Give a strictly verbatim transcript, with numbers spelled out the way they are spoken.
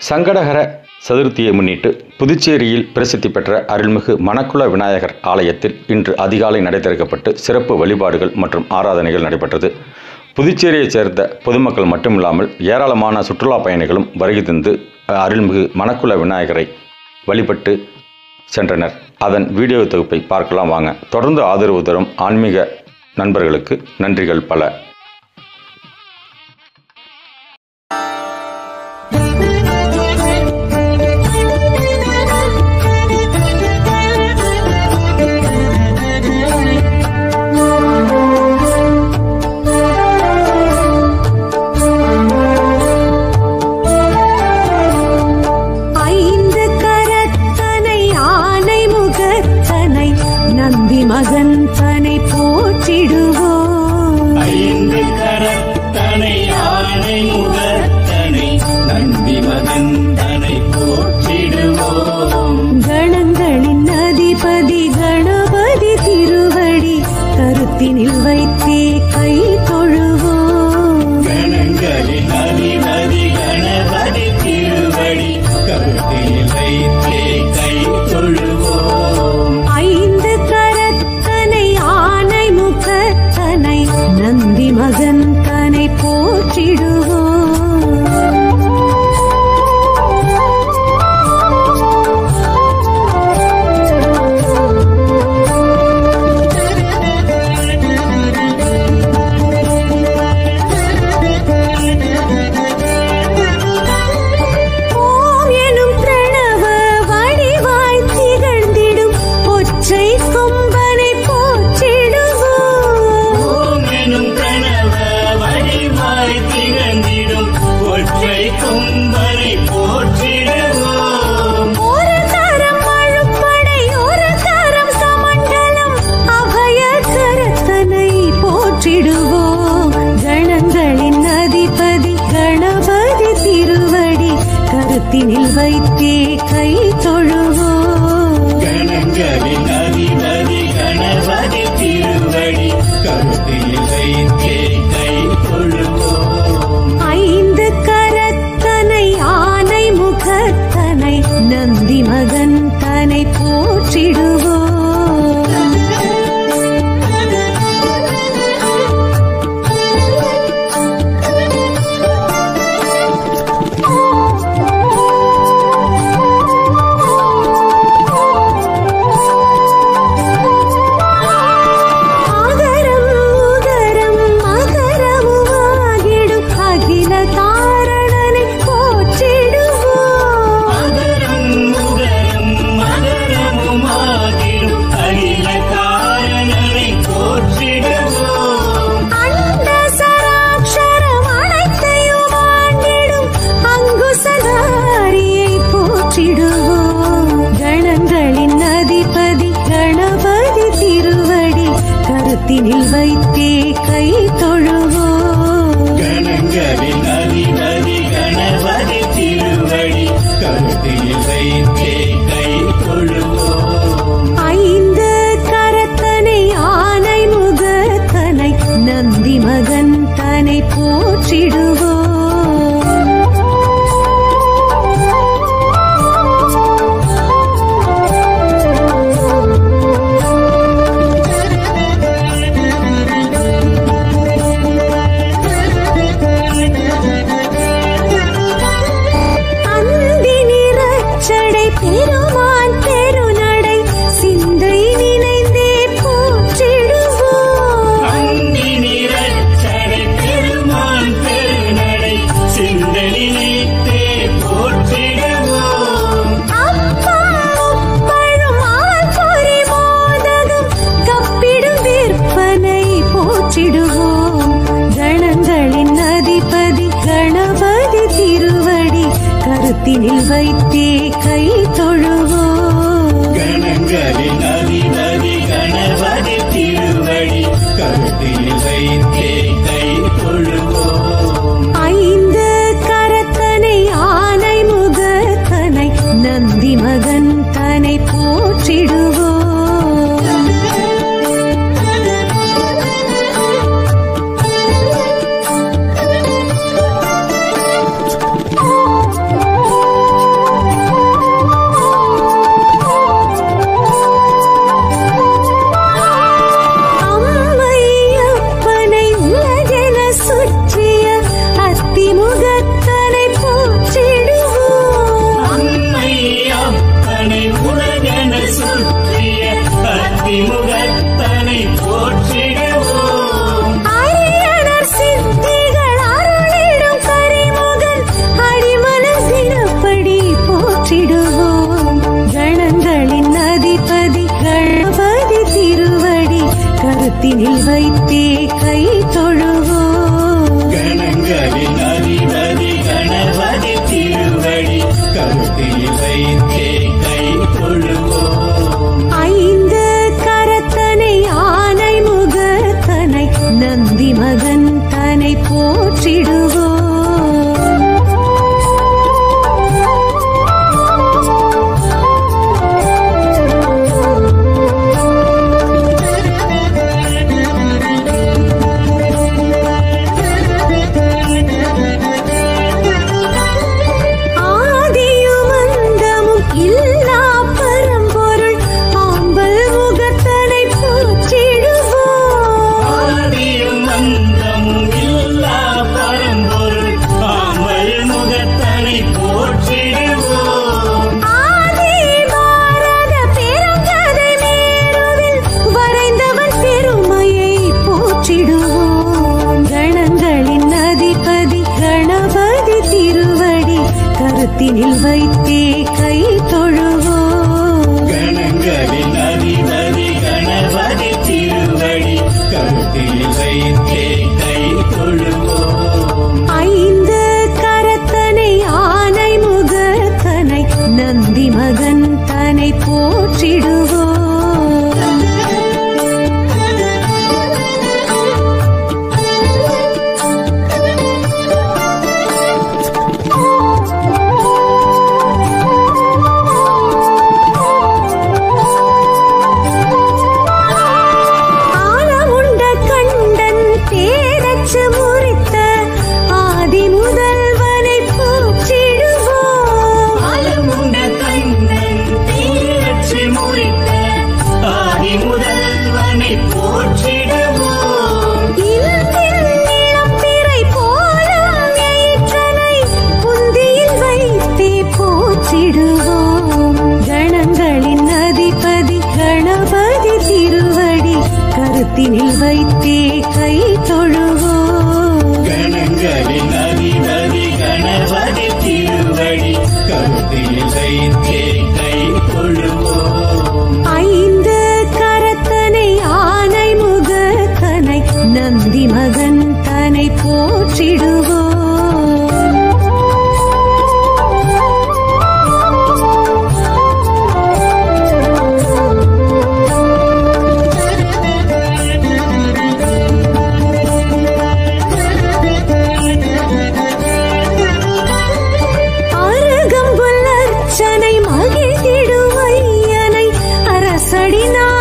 சங்கடஹர சதுர்த்தியை முன்னிட்டு புதுச்சேரியில் பிரசித்தி பெற்ற அருள்மிகு மணக்குள விநாயகர் ஆலயத்தில் இன்று அதிகாலை நடை திறக்கப்பட்டு சிறப்பு வழிபாடுகள் மற்றும் ஆராதனைகள் நடைபெற்றது. புதுச்சேரியைச் சேர்ந்த பொதுமக்கள் மட்டுமில்லாமல் ஏராளமான சுற்றுலா பயணிகளும் வருகை தந்து அருள்மிகு மணக்குள விநாயகரை வழிபட்டு சென்றனர். அதன் வீடியோ தொகுப்பை பார்க்கலாம் வாங்க. தொடர்ந்து ஆதரவு தரும் ஆன்மீக நண்பர்களுக்கு நன்றிகள் பல. மகன் தனை போற்றிடுவோம். ஐந்து கரத்தனை யானை முகத்தனை நந்தி மகன் தனை போற்றிடுவோம். கணங்களின் அதிபதி கணபதி திருவடி கருத்தினில் வைத்தே கை தொழுவோம். கணங்களின் அதிபதி கணபதி திருவடி கருத்தினில் வைத்தே கை தொழுவோம். ஐந்து நந்தி மகன் தனை போற்றிடுவோம். ஓம் எனும் பிரணவ வடிவாய் திகழ்ந்திடும் ஒற்றை கொம்பனை கும்பனை போற்றிடுவோம். ஒரு கரம் அழுப்படை ஒரு கரம் சமண்டலம் அபய கரத்தனை போற்றிடுவோம். கணங்களின் அதிபதி கணபதி திருவடி கருத்தினில் வைத்தே கை தொழுவோம். கணங்களின் அதிபதி கணபதி திருவடி கருத்தினில் வைத்தே கை தொழுவோம். ஐந்து கரத்தனை ஆனை முகத்தனை நந்தி மகன் தனை போற்றிடுவோம். கணங்களின் அதிபதி கணபதி திருவடி கருத்தினில் வைத்தே கை தொழுவோம். கணங்களின் அதிபதி கணபதி திருவடி கருத்தினில் வைத்தே கை தொழுவோம். ஐந்து கரத்தனை ஆனை முகத்தனை நந்தி மகன் தனை போற்றிடுவோம். பெருமான் பெருநடை சிந்தை நினைந்தே போற்றிடுவோம். அந்தி நிறச்சடை பெருமான் பெருநடை சிந்தை நினைத்தே போற்றிடுவோம். அப்பா பழும் ஆல்பொரி மோதகம் கப்பிடும் விற்பனை போற்றிடுவோம். கணங்களின் அதிபதி கணபதி திருவடி கருத்தினில் வைத்தே கை தொழுவோம். கணங்களின் அதிபதி கணபதி திருவடி கருத்தினில் வைத்தே கை தொழுவோம். ஐந்து கரத்தனை ஆனை முகத்தனை நந்தி மகன் தனை போற்றிடுவோம். கருத்தில் வைத்தே கை தொழுவோம். ஐந்து கரத்தனை ஆனை முகத்தனை நந்தி மகன் தனை போற்றிடுவோம். கருத்தினில் வைத்தே கை தொழுவோம். கணங்களின் அதிபதி கணபதி திருவடி கருத்தில் வைத்தே கை தொழுவோம். ஐந்து கரத்தனை ஆனை முகத்தனை நந்தி மகன் தனை போற்றிடுவோம். கணங்களின் அதிபதி கணபதி திருவடி கருத்தினில் வைத்தே கை தொழுவோம். கணங்களின் அதிபதி கணபதி திருவடி கருத்தில் வைத்தே கை தொழுவோம். ஐந்து கரத்தனை ஆனை முகத்தனை நந்தி மகன் தனை போற்றிடுவோம். அருகம்புல் அர்ச்சனை மகிழ்ந்திடும் ஐயனை அரசடினா